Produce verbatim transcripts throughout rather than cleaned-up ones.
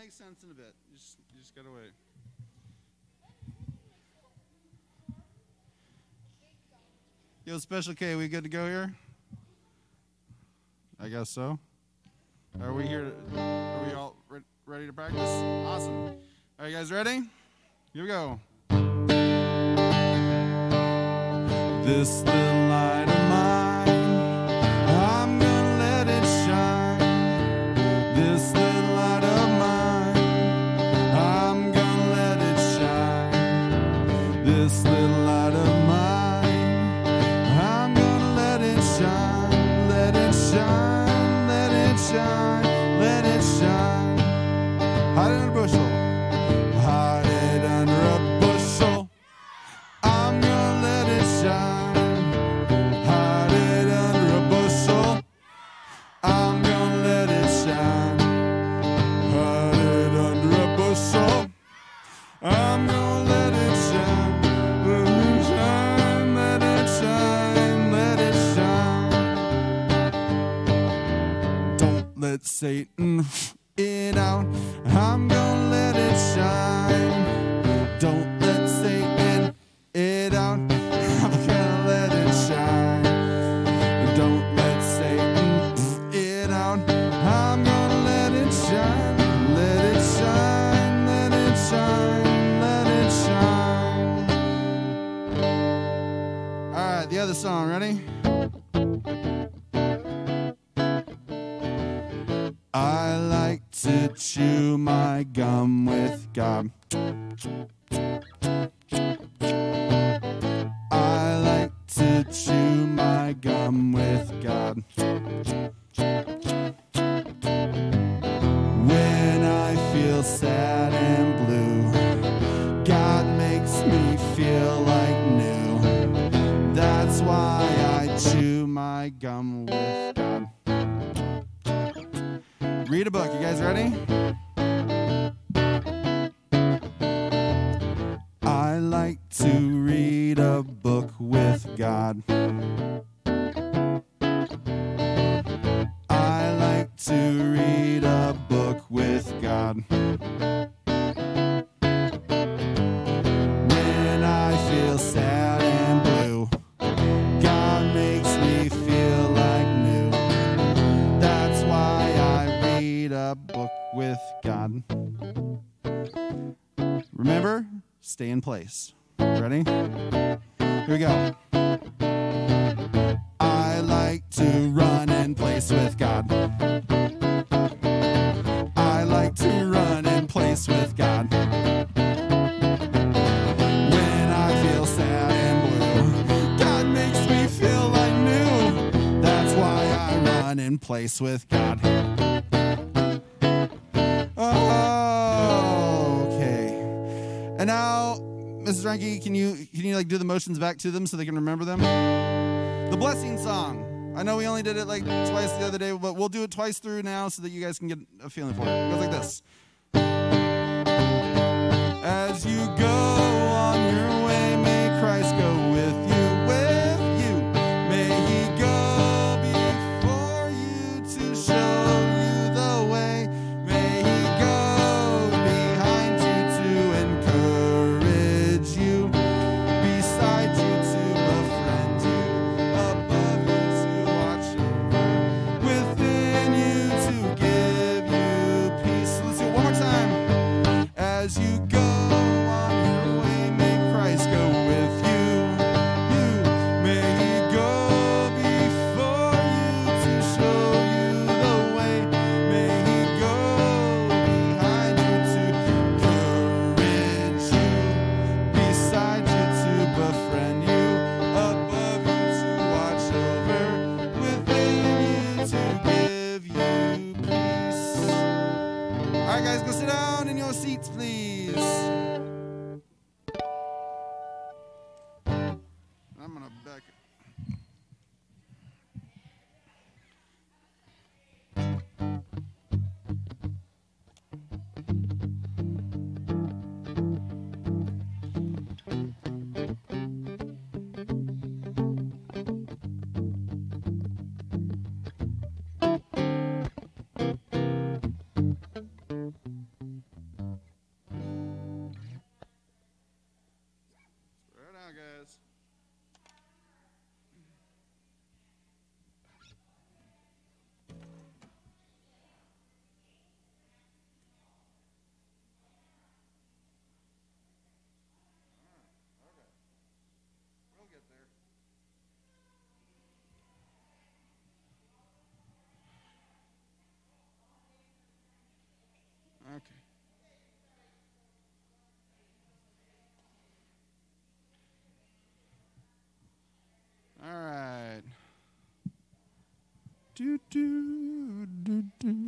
make sense in a bit. You just, you just gotta wait. Yo, Special K, we good to go here? I guess so. Are we here? To, are we all re ready to practice? Awesome. All right, guys, ready? Here we go. This little light of mine, I'm gonna let it shine. This little light of mine, I'm gonna let it shine. This little light of mine, I'm gonna let it shine. Let it shine, let it shine, let it shine. Hide it under a bushel, hide it under a bushel. I'm gonna let it shine. Hide it under a bushel. I'm gonna let it shine. Hide it under a bushel. I'm gonna let it shine. Let it shine, let it shine, let it shine. Don't let Satan it out. I'm gonna let it shine. Don't let Satan it out. I'm gonna let it shine. Don't let Satan it out. I'm gonna let it shine. Let it shine. Let it shine. Let it shine. All right, the other song. Ready? I like to chew my gum with gum. I like to chew my gum with God. When I feel sad and blue, God makes me feel like new. That's why I chew my gum with God. Read a book. You guys ready? I like to read a book with God. I like to read a book with God. When I feel sad and blue, God makes me feel like new. That's why I read a book with God. Remember? Stay in place. Ready? Here we go. I like to run in place with God. I like to run in place with God. When I feel sad and blue, God makes me feel like new. That's why I run in place with God. And now, Missus Ranke, can you can you like do the motions back to them so they can remember them? The blessing song. I know we only did it like twice the other day, but we'll do it twice through now so that you guys can get a feeling for it. It goes like this. As you go on your way, may Christ go with you, with you. May he go before you to show you the way. May he go behind you to encourage you, beside you to befriend you, above you to watch over, within you to give you peace. Let's do it one more time. As you go on Do, do, do, do.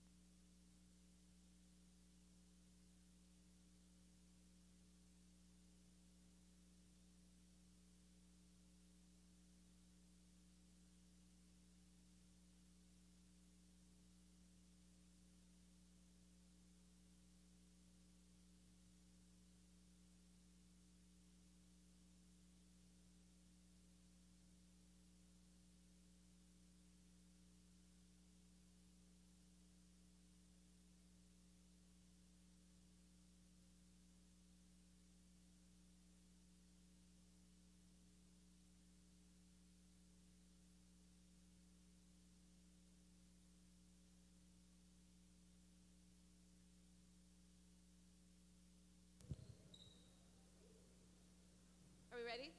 Are we ready?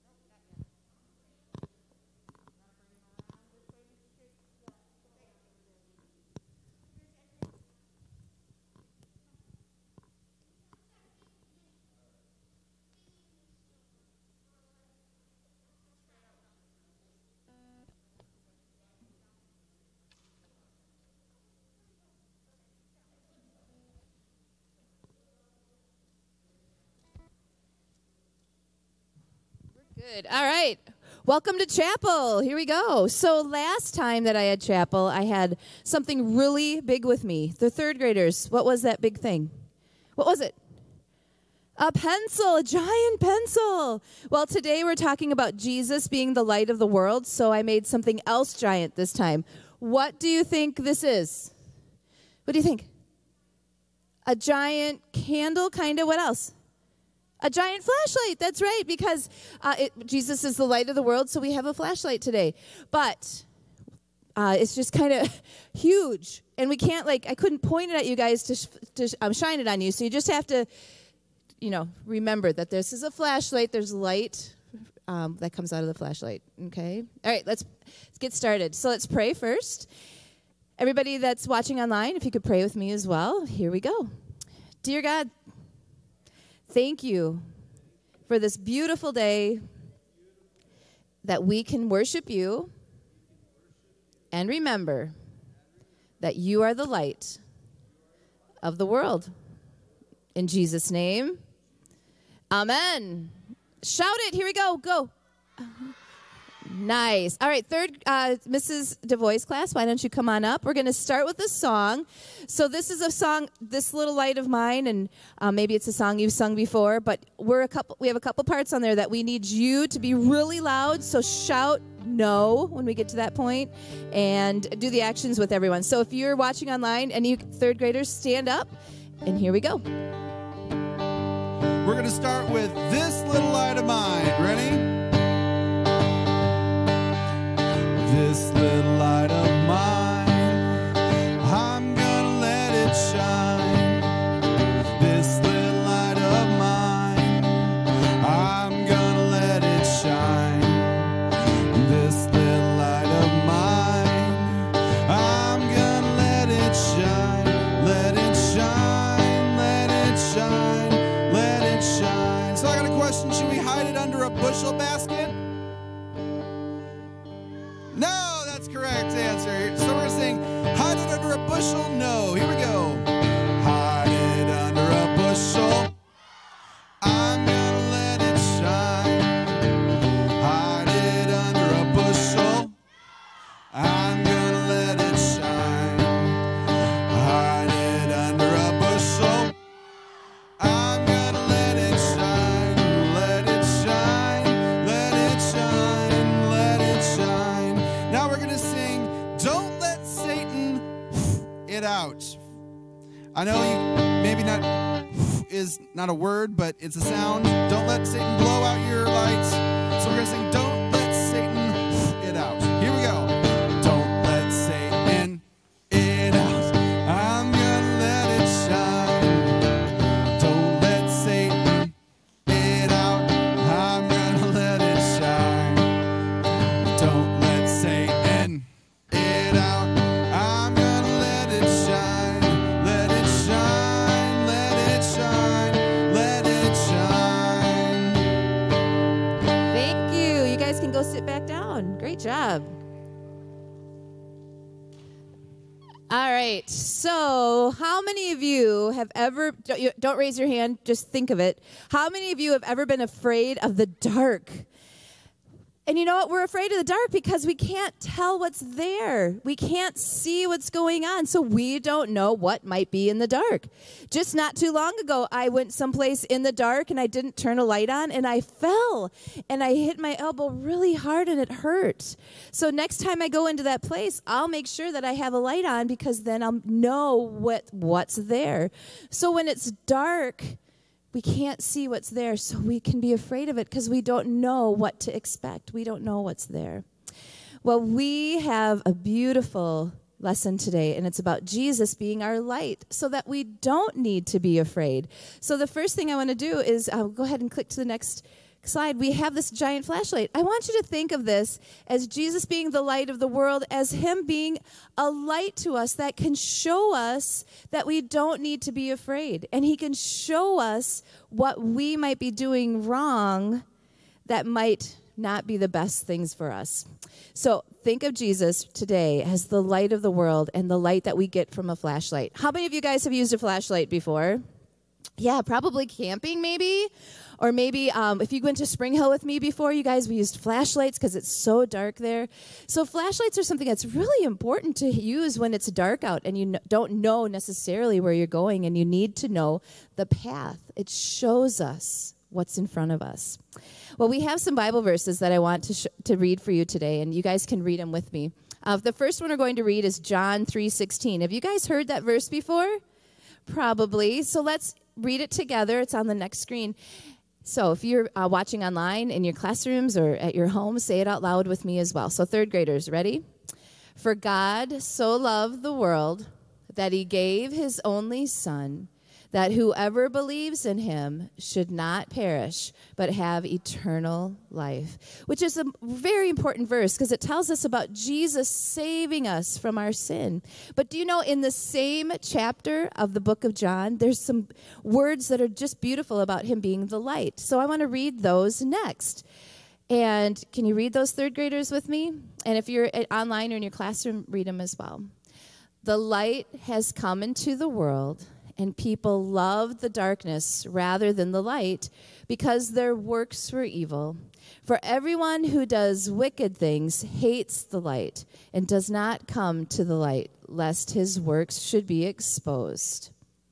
Good. All right. Welcome to chapel. Here we go. So last time that I had chapel, I had something really big with me. The third graders, what was that big thing? What was it? A pencil, a giant pencil. Well, today we're talking about Jesus being the light of the world, so I made something else giant this time. What do you think this is? What do you think? A giant candle, kind of. What else? A giant flashlight, that's right, because uh, it, Jesus is the light of the world, so we have a flashlight today. But uh, it's just kind of huge, and we can't, like, I couldn't point it at you guys to, sh to sh um, shine it on you, so you just have to, you know, remember that this is a flashlight. There's light um, that comes out of the flashlight, okay? All right, let's, let's get started. So let's pray first. Everybody that's watching online, if you could pray with me as well, here we go. Dear God, thank you for this beautiful day that we can worship you and remember that you are the light of the world. In Jesus' name, amen. Shout it. Here we go. Go. Nice. All right, third, uh, Missus DeVoy's class, why don't you come on up? We're going to start with a song. So this is a song, This Little Light of Mine, and uh, maybe it's a song you've sung before, but we're a couple. we have a couple parts on there that we need you to be really loud, so shout no when we get to that point, and do the actions with everyone. So if you're watching online, any third graders, stand up, and here we go. We're going to start with This Little Light of Mine. Ready? This little light of mine, I'm gonna let it shine. This little light of mine, I'm gonna let it shine. This little light of mine, I'm gonna let it shine. Let it shine, let it shine, let it shine. So I got a question, should we hide it under a bushel basket? No, that's correct answer. So we're going to sing, hide it under a bushel. No, here we go. Hide it under a bushel. I'm going to let it shine. Hide it under a bushel. I'm going to let it shine. Hide it under a bushel. I'm going to let it shine. Let it shine. Let it shine. Let it shine. Now we're going to sing, Don't Let Satan It Out. I know you maybe not is not a word, but it's a sound. Don't let Satan blow out your lights. So we're going to sing, Don't Let Satan It Out. Here we go. Don't let Satan it out. I'm going to let it shine. Don't let Satan it out. I'm going to let it shine. Don't let Satan it out. I'm gonna let it shine. Let it shine. Let it shine. Let it shine. Thank you. You guys can go sit back down. Great job. All right. So, how many of you have ever, don't, you, don't raise your hand, just think of it. How many of you have ever been afraid of the dark? And you know what? We're afraid of the dark because we can't tell what's there. We can't see what's going on, so we don't know what might be in the dark. Just not too long ago, I went someplace in the dark and I didn't turn a light on and I fell and I hit my elbow really hard and it hurt. So next time I go into that place, I'll make sure that I have a light on because then I'll know what what's there. So when it's dark, we can't see what's there, so we can be afraid of it because we don't know what to expect. We don't know what's there. Well, we have a beautiful lesson today, and it's about Jesus being our light so that we don't need to be afraid. So the first thing I want to do is I'll go ahead and click to the next slide. We have this giant flashlight. I want you to think of this as Jesus being the light of the world, as him being a light to us that can show us that we don't need to be afraid. And he can show us what we might be doing wrong that might not be the best things for us. So think of Jesus today as the light of the world and the light that we get from a flashlight. How many of you guys have used a flashlight before? Yeah, probably camping maybe. Or maybe um, if you went to Spring Hill with me before, you guys, we used flashlights because it's so dark there. So flashlights are something that's really important to use when it's dark out and you n- don't know necessarily where you're going and you need to know the path. It shows us what's in front of us. Well, we have some Bible verses that I want to, sh- to read for you today, and you guys can read them with me. Uh, the first one we're going to read is John three sixteen. Have you guys heard that verse before? Probably. So let's read it together. It's on the next screen. So if you're uh, watching online in your classrooms or at your home, say it out loud with me as well. So third graders, ready? For God so loved the world that he gave his only son, that whoever believes in him should not perish, but have eternal life. Which is a very important verse because it tells us about Jesus saving us from our sin. But do you know in the same chapter of the book of John, there's some words that are just beautiful about him being the light. So I want to read those next. And can you read those third graders with me? And if you're online or in your classroom, read them as well. The light has come into the world, and people loved the darkness rather than the light because their works were evil. For everyone who does wicked things hates the light and does not come to the light, lest his works should be exposed.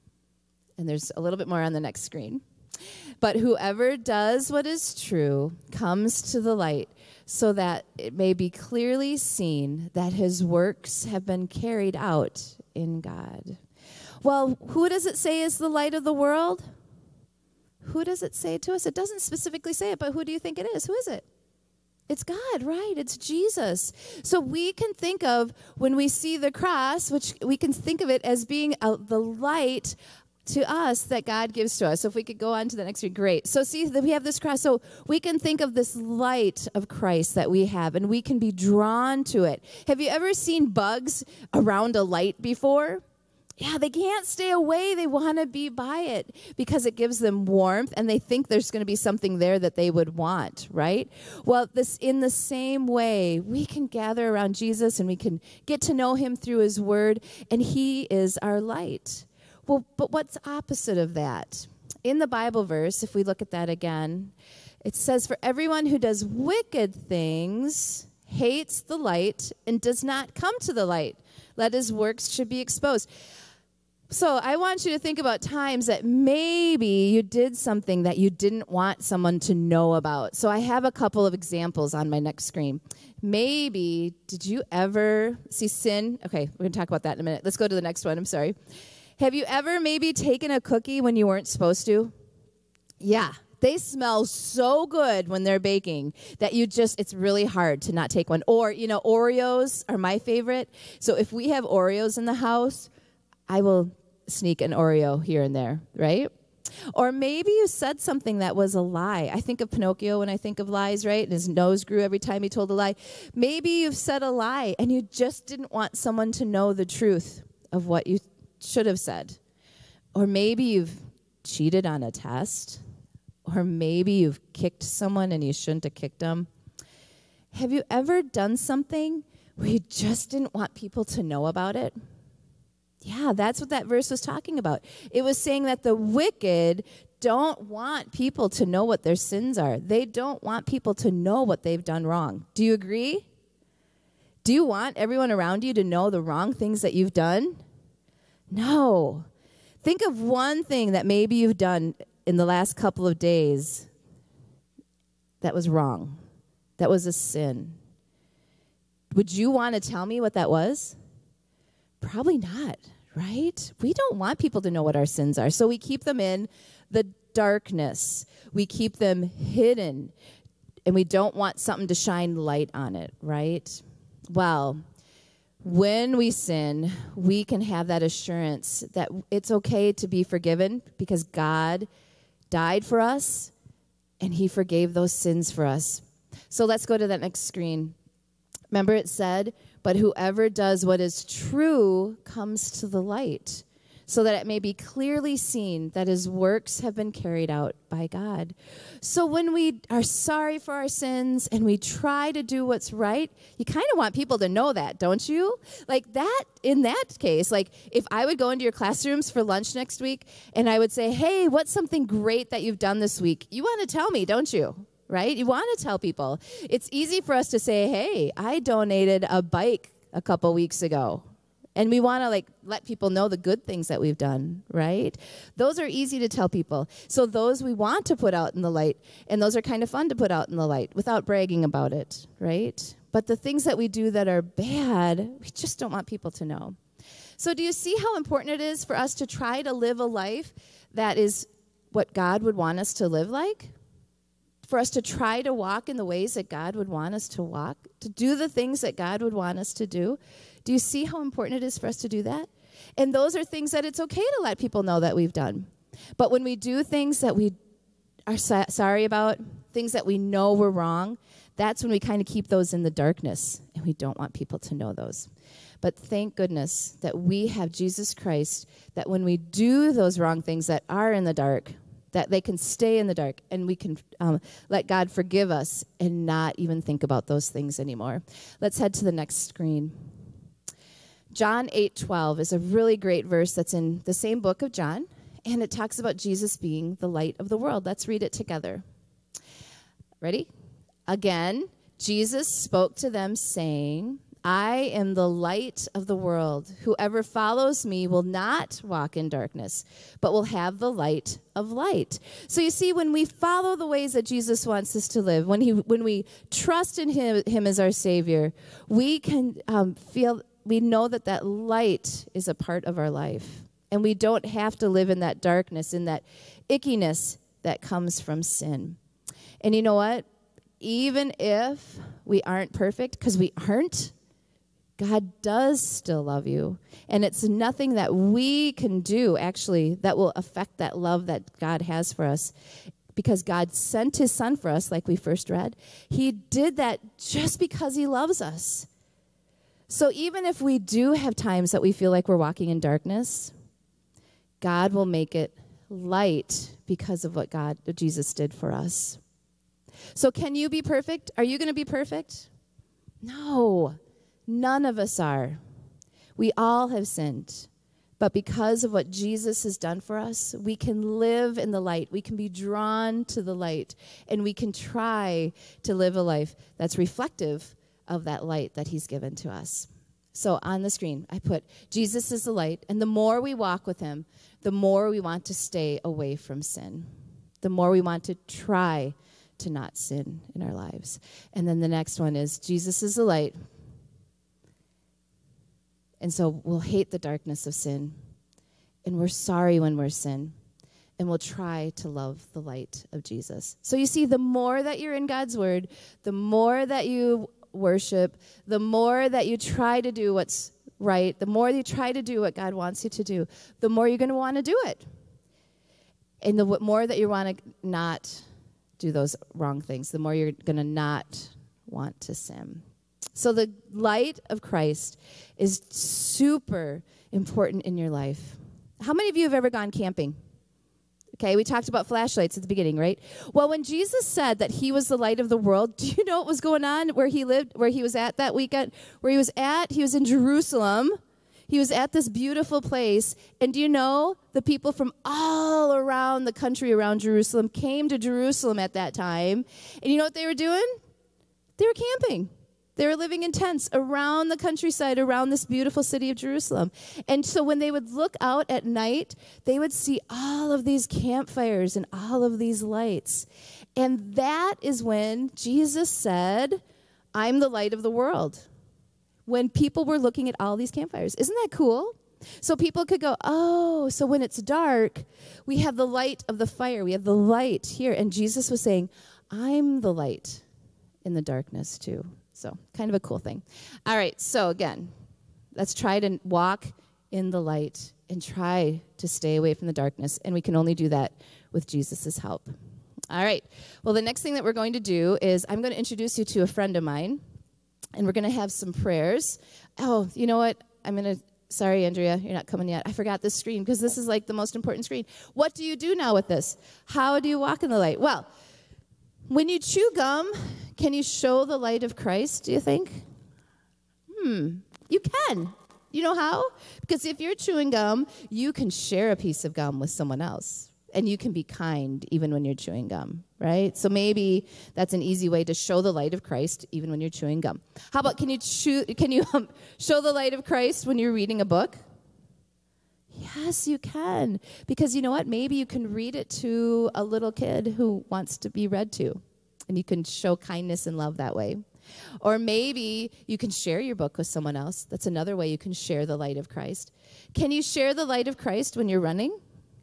And there's a little bit more on the next screen. But whoever does what is true comes to the light, so that it may be clearly seen that his works have been carried out in God. Well, who does it say is the light of the world? Who does it say to us? It doesn't specifically say it, but who do you think it is? Who is it? It's God, right? It's Jesus. So we can think of, when we see the cross, which we can think of it as being a, the light to us that God gives to us. So if we could go on to the next one, great. So see that we have this cross. So we can think of this light of Christ that we have, and we can be drawn to it. Have you ever seen bugs around a light before? Yeah, they can't stay away. They want to be by it because it gives them warmth, and they think there's going to be something there that they would want, right? Well, this in the same way, we can gather around Jesus, and we can get to know him through his word, and he is our light. Well, but what's opposite of that? In the Bible verse, if we look at that again, it says, for everyone who does wicked things hates the light and does not come to the light, let his works should be exposed. So I want you to think about times that maybe you did something that you didn't want someone to know about. So I have a couple of examples on my next screen. Maybe, did you ever see sin? Okay, we're going to talk about that in a minute. Let's go to the next one. I'm sorry. Have you ever maybe taken a cookie when you weren't supposed to? Yeah. They smell so good when they're baking that you just, it's really hard to not take one. Or, you know, Oreos are my favorite. So if we have Oreos in the house, I will sneak an Oreo here and there, right? Or maybe you said something that was a lie. I think of Pinocchio when I think of lies, right? And his nose grew every time he told a lie. Maybe you've said a lie and you just didn't want someone to know the truth of what you should have said. Or maybe you've cheated on a test. Or maybe you've kicked someone and you shouldn't have kicked them. Have you ever done something where you just didn't want people to know about it? Yeah, that's what that verse was talking about. It was saying that the wicked don't want people to know what their sins are. They don't want people to know what they've done wrong. Do you agree? Do you want everyone around you to know the wrong things that you've done? No. Think of one thing that maybe you've done in the last couple of days that was wrong, that was a sin. Would you want to tell me what that was? Probably not, right? We don't want people to know what our sins are, so we keep them in the darkness. We keep them hidden, and we don't want something to shine light on it, right? Well, when we sin, we can have that assurance that it's okay to be forgiven because God died for us, and he forgave those sins for us. So let's go to that next screen. Remember it said, but whoever does what is true comes to the light, so that it may be clearly seen that his works have been carried out by God. So when we are sorry for our sins and we try to do what's right, you kind of want people to know that, don't you? Like that, in that case, like if I would go into your classrooms for lunch next week and I would say, hey, what's something great that you've done this week? You want to tell me, don't you? Right? You want to tell people. It's easy for us to say, hey, I donated a bike a couple weeks ago. And we want to like let people know the good things that we've done, right? Those are easy to tell people. So those we want to put out in the light, and those are kind of fun to put out in the light without bragging about it, right? But the things that we do that are bad, we just don't want people to know. So do you see how important it is for us to try to live a life that is what God would want us to live like? For us to try to walk in the ways that God would want us to walk, to do the things that God would want us to do. Do you see how important it is for us to do that? And those are things that it's okay to let people know that we've done. But when we do things that we are so- sorry about, things that we know were wrong, that's when we kind of keep those in the darkness, and we don't want people to know those. But thank goodness that we have Jesus Christ, that when we do those wrong things that are in the dark, that they can stay in the dark, and we can um, let God forgive us and not even think about those things anymore. Let's head to the next screen. John eight twelve is a really great verse that's in the same book of John, and it talks about Jesus being the light of the world. Let's read it together. Ready? Again, Jesus spoke to them, saying, I am the light of the world. Whoever follows me will not walk in darkness, but will have the light of light. So you see, when we follow the ways that Jesus wants us to live, when he, when we trust in him, him as our Savior, we can um, feel, we know that that light is a part of our life. And we don't have to live in that darkness, in that ickiness that comes from sin. And you know what? Even if we aren't perfect, because we aren't, God does still love you. And it's nothing that we can do, actually, that will affect that love that God has for us. Because God sent his son for us, like we first read. He did that just because he loves us. So even if we do have times that we feel like we're walking in darkness, God will make it light because of what God, what Jesus did for us. So can you be perfect? Are you going to be perfect? No. None of us are. We all have sinned. But because of what Jesus has done for us, we can live in the light. We can be drawn to the light. And we can try to live a life that's reflective of that light that he's given to us. So on the screen, I put, Jesus is the light. And the more we walk with him, the more we want to stay away from sin. The more we want to try to not sin in our lives. And then the next one is, Jesus is the light. And so we'll hate the darkness of sin, and we're sorry when we're sin, and we'll try to love the light of Jesus. So you see, the more that you're in God's word, the more that you worship, the more that you try to do what's right, the more you try to do what God wants you to do, the more you're going to want to do it. And the more that you want to not do those wrong things, the more you're going to not want to sin. So the light of Christ is super important in your life. How many of you have ever gone camping? Okay, we talked about flashlights at the beginning, right? Well, when Jesus said that he was the light of the world, do you know what was going on where he lived, where he was at that weekend? Where he was at, he was in Jerusalem. He was at this beautiful place. And do you know, the people from all around the country around Jerusalem came to Jerusalem at that time. And you know what they were doing? They were camping. They were living in tents around the countryside, around this beautiful city of Jerusalem. And so when they would look out at night, they would see all of these campfires and all of these lights. And that is when Jesus said, I'm the light of the world. When people were looking at all these campfires. Isn't that cool? So people could go, oh, so when it's dark, we have the light of the fire. We have the light here. And Jesus was saying, I'm the light in the darkness too. So kind of a cool thing. All right, so again, let's try to walk in the light and try to stay away from the darkness. And we can only do that with Jesus' help. All right, well, the next thing that we're going to do is I'm going to introduce you to a friend of mine, and we're going to have some prayers. Oh, you know what? I'm going to, sorry, Andrea, you're not coming yet. I forgot this screen because this is like the most important screen. What do you do now with this? How do you walk in the light? Well, when you chew gum, can you show the light of Christ, do you think? Hmm, you can. You know how? Because if you're chewing gum, you can share a piece of gum with someone else. And you can be kind even when you're chewing gum, right? So maybe that's an easy way to show the light of Christ even when you're chewing gum. How about can you, chew, can you um, show the light of Christ when you're reading a book? Yes, you can. Because you know what? Maybe you can read it to a little kid who wants to be read to. And you can show kindness and love that way. Or maybe you can share your book with someone else. That's another way you can share the light of Christ. Can you share the light of Christ when you're running?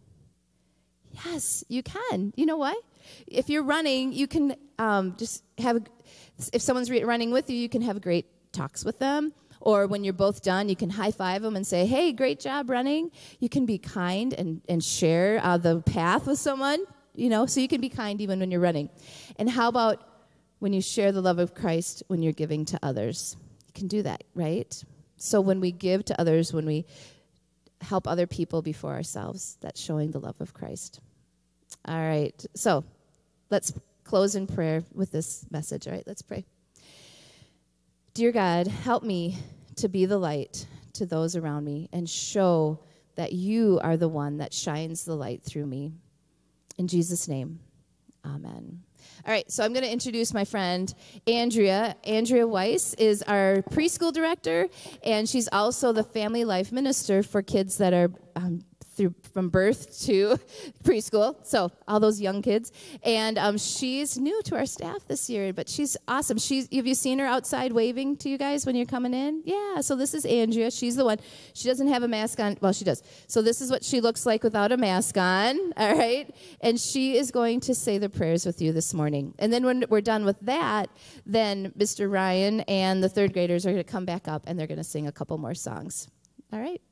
Yes, you can. You know why? If you're running, you can um, just have, if someone's re- running with you, you can have great talks with them. Or when you're both done, you can high-five them and say, hey, great job running. You can be kind and, and share uh, the path with someone, you know, so you can be kind even when you're running. And how about when you share the love of Christ when you're giving to others? You can do that, right? So when we give to others, when we help other people before ourselves, that's showing the love of Christ. All right, so let's close in prayer with this message, all right? Let's pray. Dear God, help me to be the light to those around me and show that you are the one that shines the light through me. In Jesus' name, amen. All right, so I'm going to introduce my friend, Andrea. Andrea Weiss is our preschool director, and she's also the family life minister for kids that are um, through from birth to preschool, so all those young kids. And um, she's new to our staff this year, but she's awesome. She's, have you seen her outside waving to you guys when you're coming in? Yeah, so this is Andrea. She's the one. She doesn't have a mask on. Well, she does. So this is what she looks like without a mask on, all right? And she is going to say the prayers with you this morning. And then when we're done with that, then Mister Ryan and the third graders are going to come back up, and they're going to sing a couple more songs. All right?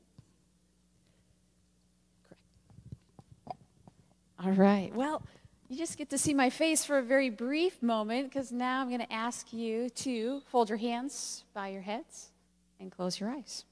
All right. Well, you just get to see my face for a very brief moment because now I'm going to ask you to fold your hands by your heads and close your eyes.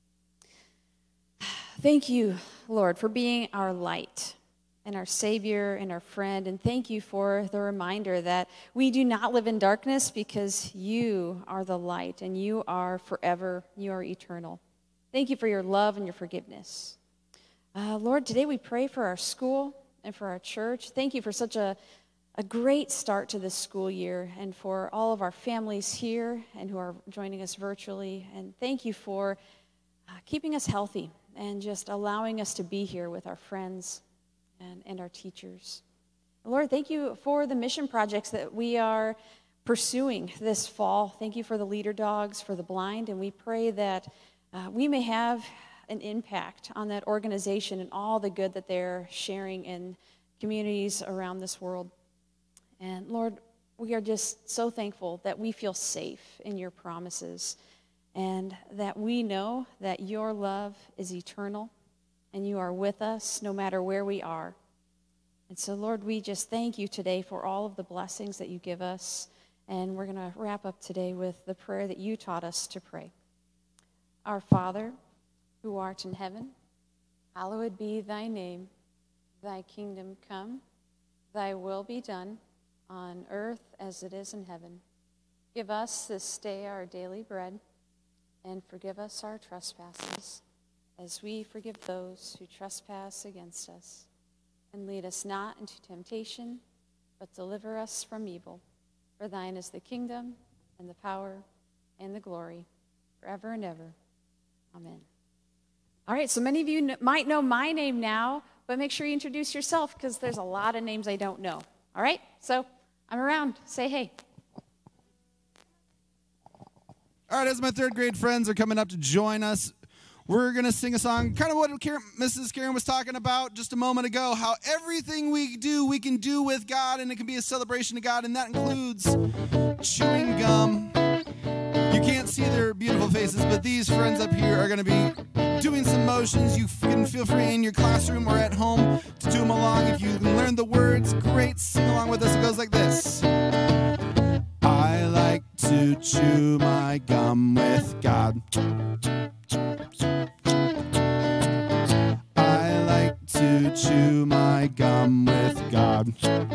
Thank you, Lord, for being our light and our Savior and our friend. And thank you for the reminder that we do not live in darkness because you are the light and you are forever. You are eternal. Thank you for your love and your forgiveness. Uh, Lord, today we pray for our school and for our church. Thank you for such a, a great start to this school year and for all of our families here and who are joining us virtually. And thank you for uh, keeping us healthy and just allowing us to be here with our friends and, and our teachers. Lord, thank you for the mission projects that we are pursuing this fall. Thank you for the leader dogs, for the blind, and we pray that uh, we may have an impact on that organization and all the good that they're sharing in communities around this world. And Lord, we are just so thankful that we feel safe in your promises and that we know that your love is eternal and you are with us no matter where we are. And so, Lord, we just thank you today for all of the blessings that you give us. And we're going to wrap up today with the prayer that you taught us to pray. Our Father, who art in heaven, hallowed be thy name. Thy kingdom come, thy will be done, on earth as it is in heaven. Give us this day our daily bread, and forgive us our trespasses, as we forgive those who trespass against us. And lead us not into temptation, but deliver us from evil. For thine is the kingdom, and the power, and the glory, forever and ever. Amen. All right, so many of you kn- might know my name now, but make sure you introduce yourself, because there's a lot of names I don't know. All right, so I'm around. Say hey. All right, as my third grade friends are coming up to join us, we're going to sing a song, kind of what Karen, Missus Karen was talking about just a moment ago, how everything we do, we can do with God, and it can be a celebration to God, and that includes chewing gum. You can't see their beautiful faces, but these friends up here are going to be doing some motions. You can feel free in your classroom or at home to do them along. If you can learn the words, great, sing along with us. It goes like this. I like to chew my gum with God. I like to chew my gum with God.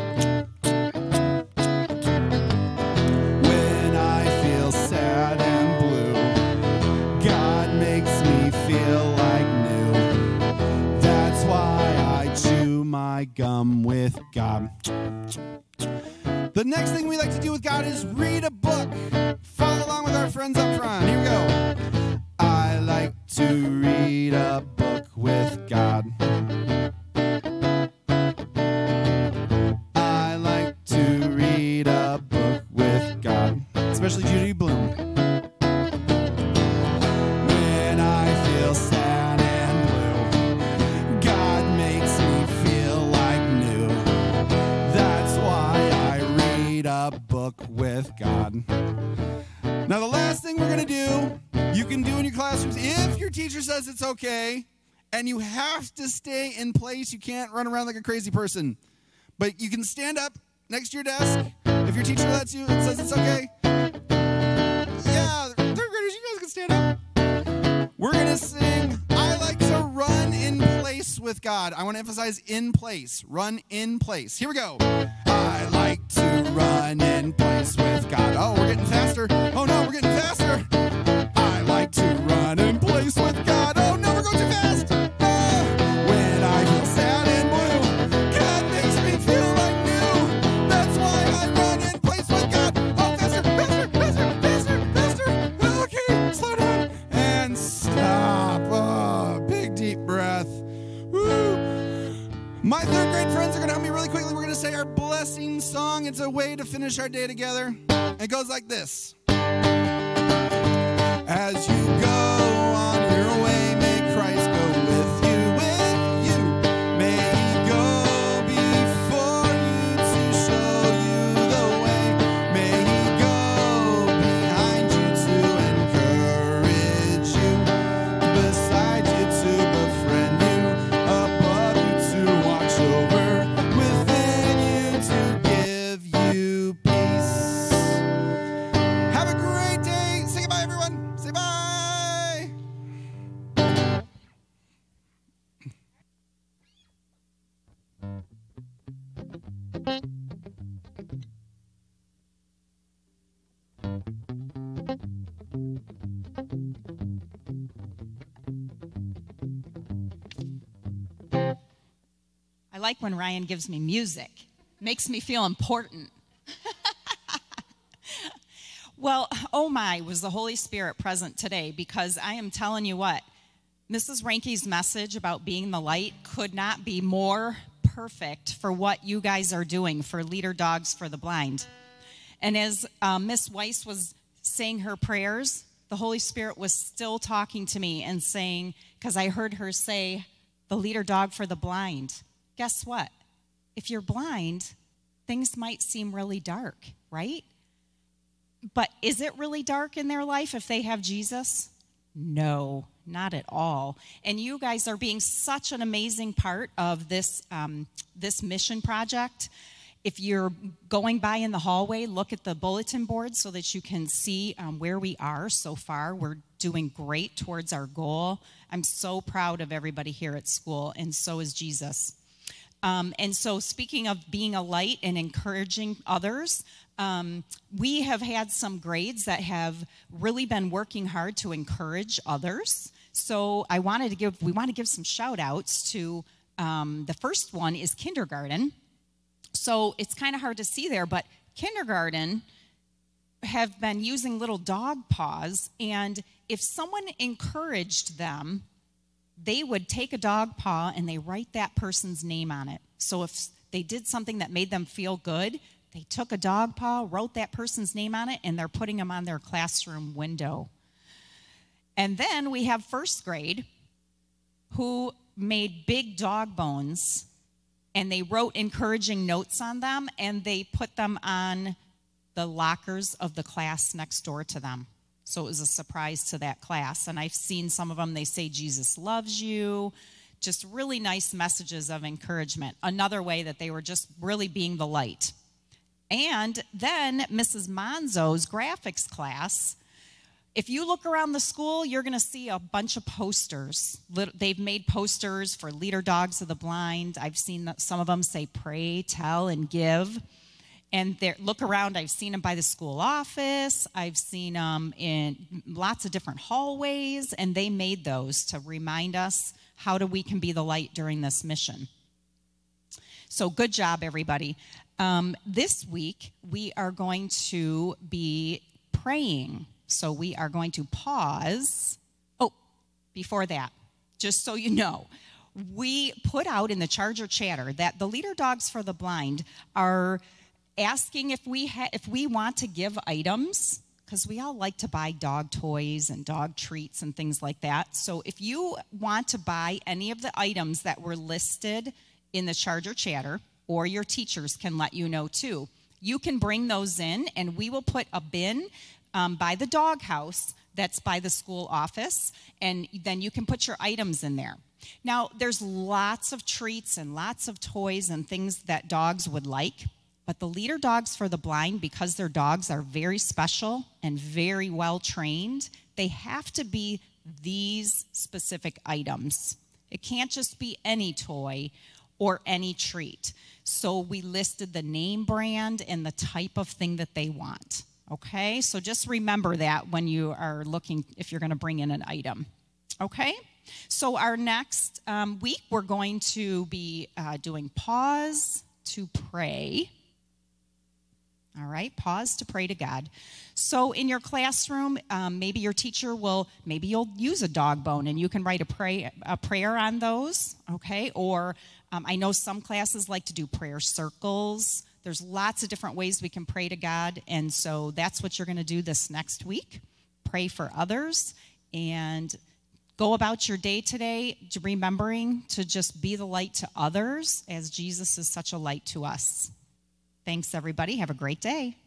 When I feel sad and blue, God makes me feel like new. That's why I chew my gum with God. The next thing we like to do with God is read a book. Follow along with our friends up front. Here we go. I like to read a book with God. I like to read a book with God, especially Judy Bloom. When I feel sad and blue, God makes me feel like new. That's why I read a book with God. Now, the last thing we're going to do, you can do in your classrooms if your teacher says it's okay, and you have to stay in place. You can't run around like a crazy person. But you can stand up next to your desk. If your teacher lets you and says it's okay. Yeah, third graders, you guys can stand up. We're going to sing, I like to run in place with God. I want to emphasize in place. Run in place. Here we go. I like to run in place with God. Oh, we're getting faster. Oh, no, we're getting faster. I like to run in place with God. Oh, no, we're going too fast. Ah, when I feel sad and blue, God makes me feel like new. That's why I run in place with God. Oh, faster, faster, faster, faster, faster. Okay, slow down and stop. Oh, big deep breath. Woo. My third grade friends are going to help me really quickly. We're going to say our blessing song. It's a way to finish our day together. It goes like this. As you go on your way, may Christ go with you, with you. May he go before you to show you the way. May he go behind you to encourage you, beside you to befriend you, above you to watch over, within you to give you peace. Have a great day. Say goodbye, everyone. Say bye. I like when Ryan gives me music. Makes me feel important. Well, oh my, was the Holy Spirit present today, because I am telling you what, Missus Ranke's message about being the light could not be more perfect for what you guys are doing for Leader Dogs for the Blind. And as um, Miss Weiss was saying her prayers, the Holy Spirit was still talking to me and saying, because I heard her say, the Leader Dog for the Blind. Guess what? If you're blind, things might seem really dark, right? But is it really dark in their life if they have Jesus? No, not at all. And you guys are being such an amazing part of this, um, this mission project. If you're going by in the hallway, look at the bulletin board so that you can see um, where we are so far. We're doing great towards our goal. I'm so proud of everybody here at school, and so is Jesus. Um, and so speaking of being a light and encouraging others, um, we have had some grades that have really been working hard to encourage others. So I wanted to give, we want to give some shout outs to, um, the first one is kindergarten. So it's kind of hard to see there, but kindergarten have been using little dog paws, and if someone encouraged them, they would take a dog paw and they write that person's name on it. So if they did something that made them feel good, they took a dog paw, wrote that person's name on it, and they're putting them on their classroom window. And then we have first grade who made big dog bones, and they wrote encouraging notes on them, and they put them on the lockers of the class next door to them. So it was a surprise to that class. And I've seen some of them, they say, Jesus loves you. Just really nice messages of encouragement. Another way that they were just really being the light. And then Missus Monzo's graphics class, if you look around the school, you're going to see a bunch of posters. They've made posters for Leader Dogs of the Blind. I've seen some of them say pray, tell, and give. And look around, I've seen them by the school office. I've seen them in lots of different hallways, and they made those to remind us how do we can be the light during this mission. So good job, everybody. Um, this week, we are going to be praying. So we are going to pause. Oh, before that, just so you know, we put out in the Charger Chatter that the Leader Dogs for the Blind are asking if we ha- if we want to give items, because we all like to buy dog toys and dog treats and things like that. So if you want to buy any of the items that were listed in the Charger Chatter, or your teachers can let you know too, you can bring those in, and we will put a bin um, by the doghouse that's by the school office, and then you can put your items in there. Now, there's lots of treats and lots of toys and things that dogs would like. But the Leader Dogs for the Blind, because their dogs are very special and very well trained, they have to be these specific items. It can't just be any toy or any treat. So we listed the name brand and the type of thing that they want. Okay, so just remember that when you are looking, if you're going to bring in an item. Okay, so our next um, week, we're going to be uh, doing pause to pray. All right, pause to pray to God. So in your classroom, um, maybe your teacher will, maybe you'll use a dog bone and you can write a, pray, a prayer on those, okay? Or um, I know some classes like to do prayer circles. There's lots of different ways we can pray to God, and so that's what you're going to do this next week. Pray for others and go about your day today remembering to just be the light to others as Jesus is such a light to us. Thanks, everybody. Have a great day.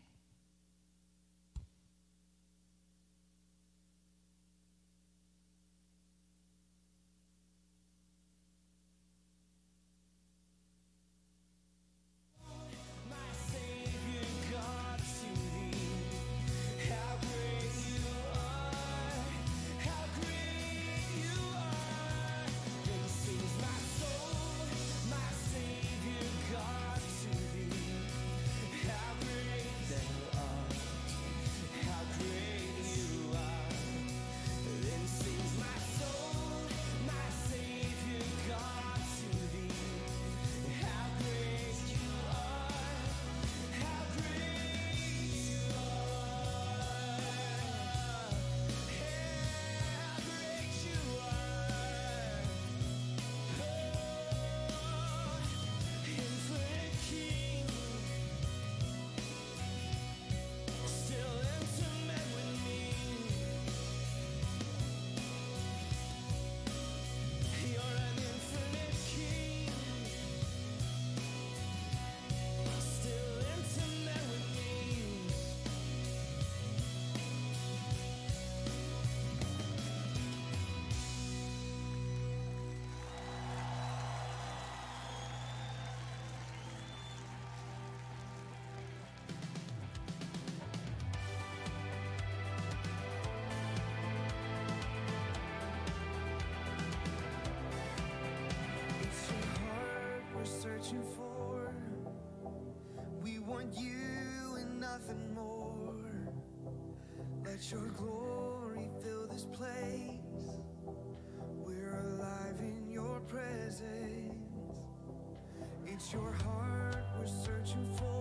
For we want you and nothing more. Let your glory fill this place. presence. It's your heart we're searching for.